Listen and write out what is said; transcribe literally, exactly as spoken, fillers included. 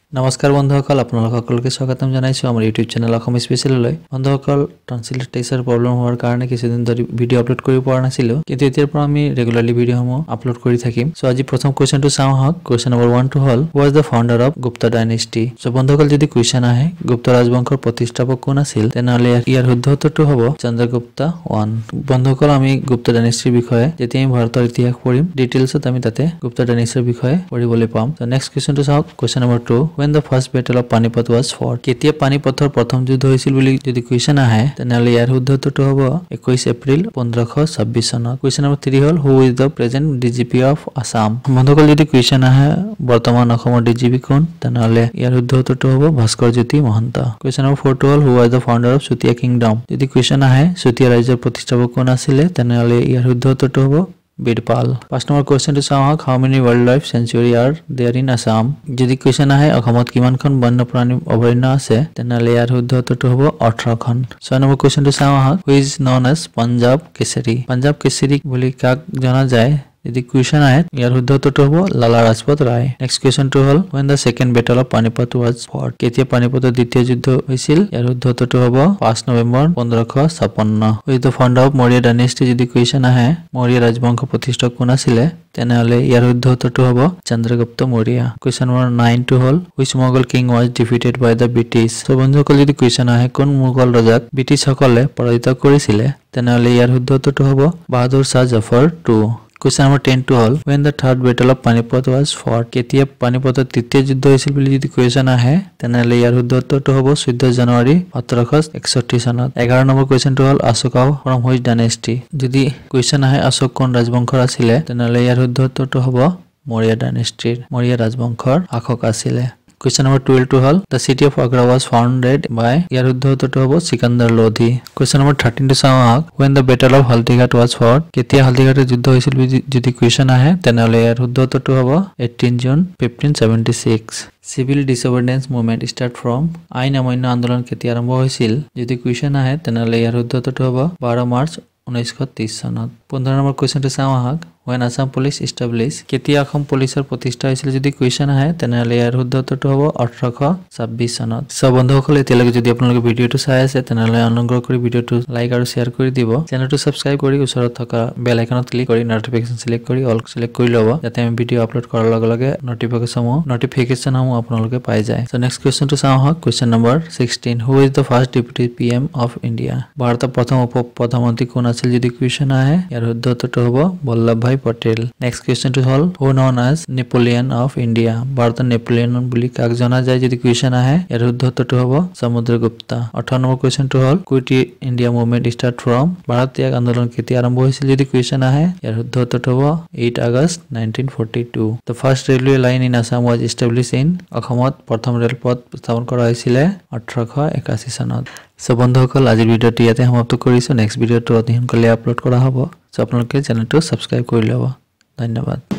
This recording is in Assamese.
নমস্কাৰ বন্ধুসকল আপোনালোক সকলোকে স্বাগতম জনাইছো আমাৰ ইউটিউব চেনেল অসম স্পেশাললৈ বন্ধুসকল ট্ৰান্সলেটৰ প্ৰবলেম হোৱাৰ কাৰণে কিছুদিন ধৰি ভিডিও আপলোড কৰিব পৰা নাছিলো কিন্তু এতিয়াৰ পৰা আমি ৰেগুলাৰলি ভিডিওসমূহ আপলোড কৰি থাকিম সো আজি প্ৰথম কোৱেশ্চনটো চাওঁ হক কোৱেশ্চন নম্বৰ one টু হল who was the founder of Gupta dynasty so বন্ধুসকল যদি কোৱেশ্চন আহে গুপ্তা ৰাজবংশৰ প্ৰতিষ্ঠাপক কোন আছিল তেনেহলে ইয়াৰ শুদ্ধ উত্তৰটো হ'ব চন্দ্ৰগুপ্তা one বন্ধুসকল আমি গুপ্তা ডাইনেষ্টিৰ বিষয়ে যেতিয়া আমি ভাৰতৰ ইতিহাস পঢ়িম ডিটেইলছত আমি তাতে গুপ্তা ডাইনেষ্টিৰ বিষয়ে পঢ়িবলৈ পাম সো নেক্সট কোৱেশ্চনটো চাওক question number two when the first battle of Panipat was fought কেতিয়া পানিপথৰ প্ৰথম যুদ্ধ হৈছিল বুলি যদি কোৱেশ্চন আহে তেনেহলে ইয়াৰ শুদ্ধ উত্তৰটো হ'ব একৈশ এপ্ৰিল পোন্ধৰশ ছাব্বিশ চনত কোৱেশ্চন নম্বৰ three হল who is the present D G P of Assam বন্ধুসকল যদি কোৱেশ্চন আহে বৰ্তমান অসমৰ D G P কোন তেনেহলে ইয়াৰ শুদ্ধ উত্তৰটো হ'ব Bhaskar Jyoti Mahanta question number four হল who was the founder of Sutia kingdom যদি কোৱেশ্চন আহে সুতিয়া ৰাজ্যৰ প্ৰতিষ্ঠাপক কোন আছিল তেনেহলে ইয়াৰ শুদ্ধ উত্তৰটো হ'ব Bidpal. First number question to Samahak, how many wildlife sanctuary are there in Assam? যদি question আহে অসমত কিমানখন বন্যপ্ৰাণী অভয়াৰণ্য আছে তেনেহলে ইয়াৰ শুদ্ধ উত্তৰটো হ'ব eighteen খন ছয় নম্বৰ question to Samahak, who is known as Punjab Kesari? Punjab Kesari বুলি কাক জনা যায় যদি কোৱেশ্চন আহে ইয়াৰ শুদ্ধ উত্তৰটো হ'ব লালা ৰাজপথ ৰায় নেক্সট কোৱেশ্চনটো হ'ল when the second battle of Panipat was fought কেতিয়া পানিপথৰ দ্বিতীয় যুদ্ধ হৈছিল ইয়াৰ শুদ্ধ উত্তৰটো হ'ব five নৱেম্বৰ পোন্ধৰশ ছাপন্ন who is the founder of Maurya dynasty যদি কোৱেশ্চন আহে মৌৰ্য ৰাজবংশ প্ৰতিষ্ঠাপক কোন আছিল তেনেহলে ইয়াৰ শুদ্ধ উত্তৰটো হ'ব Chandragupta Maurya question number nine টো হ'ল which Mughal king was defeated by the British so বন্ধুসকল যদি কোৱেশ্চন আহে কোন মোগল ৰজাক ব্ৰিটিছসকলে পৰাজিত কৰিছিল তেনেহলে ইয়াৰ শুদ্ধ উত্তৰটো হ'ব বাহাদুৰ শাহ Zafar two Question number ten to all when the third battle of Panipat was fought কেতিয়া পানিপথৰ তৃতীয় যুদ্ধ হৈছিল বুলি যদি কোৱেশ্চন আহে তেনেহলে ইয়াৰ শুদ্ধ উত্তৰটো হ'ব চৈধ্য জানুৱাৰী সোতৰশ একষষ্ঠি চনত এঘাৰ নম্বৰ কোৱেশ্চনটো হ'ল অশোকা from which dynasty যদি কোৱেশ্চন আহে অশোক কোন ৰাজবংশৰ আছিল তেনেহলে ইয়াৰ শুদ্ধ উত্তৰটো হ'ব মৌৰ্য ডাইনেষ্টিৰ মৌৰ্য ৰাজবংশৰ শাসক আছিল Question number twelve to hal the city of Agra was founded by ইয়াৰ শুদ্ধ উত্তৰটো হ'ব সিকান্দাৰ Lodhi Question number thirteen to Samahak when the battle of Haldiঘাট was fought কেতিয়া হালদিঘাটৰ যুদ্ধ হৈছিল যদি কোৱেশ্চন আহে তেনেহলে ইয়াৰ শুদ্ধ উত্তৰটো হ'ব eighteen June fifteen seventy-six Civil disobedience movement start from আইন অমান্য আন্দোলন কেতিয়া আৰম্ভ হৈছিল যদি কোৱেশ্চন আহে তেনেহলে ইয়াৰ শুদ্ধ উত্তৰটো হ'ব twelve March nineteen thirty চনত fifteen নম্বৰ কোৱেশ্চনটো Samahak when Assam police established কেতিয়া অসম পুলিচৰ প্ৰতিষ্ঠা হৈছিল যদি কোৱেশ্চন আহে তেনেহলে ইয়াৰ শুদ্ধ উত্তৰটো হ'ব eighteen twenty-six চনত সব বন্ধুসকল এতিয়ালৈকে যদি আপোনালোকে ভিডিওটো চাই আছে তেনেহলে অনুগ্ৰহ কৰি ভিডিওটো লাইক আৰু শেয়াৰ কৰি দিব চেনেলটো সাবস্ক্ৰাইব কৰি ওচৰত থকা বেল আইকনত ক্লিক কৰি নটিফিকেশন সিলেক্ট কৰি অল সিলেক্ট কৰি ল'ব যাতে আমি ভিডিও আপলোড কৰাৰ লগে লগে নটিফিকেশন নটিফিকেশন সমূহ আপোনালোকে পাই যায় সো নেক্সট কোৱেশ্চনটো চাওঁ হক question number sixteen who is the first deputy P M of India ভাৰতৰ প্ৰথম উপ প্ৰধানমন্ত্ৰী কোন আছিল যদি কোৱেশ্চন আহে ইয়াৰ শুদ্ধ উত্তৰটো হ'ব বল্লভভাই পটেল নেক্সট কোৱেশ্চনটো হ'ল who known as Napoleon of India ভাৰতৰ নেপোলিয়ন বুলি কাক জনা যায় যদি কোৱেশ্চন আহে ইয়াৰ শুদ্ধ উত্তৰটো হ'ব সমুদ্ৰগুপ্ত eighteen নম্বৰ কোৱেশ্চনটো হ'ল quit India movement start from Bharat ত্যাগ আন্দোলন কেতিয়া আৰম্ভ হৈছিল যদি কোৱেশ্চন আহে ইয়াৰ শুদ্ধ উত্তৰটো হ'ব eight August nineteen forty-two the first railway line in Assam was established in অসমত প্ৰথম ৰেলপথ স্থাপন কৰা হৈছিল eighteen eighty চনত সো বন্ধুসকল আজিৰ ভিডিওটো ইয়াতে সমাপ্ত কৰিছো নেক্সট ভিডিওটো অতি সোনকালে আপলোড কৰা হ'ব সো আপোনালোকে চেনেলটো সাবস্ক্ৰাইব কৰি ল'ব ধন্যবাদ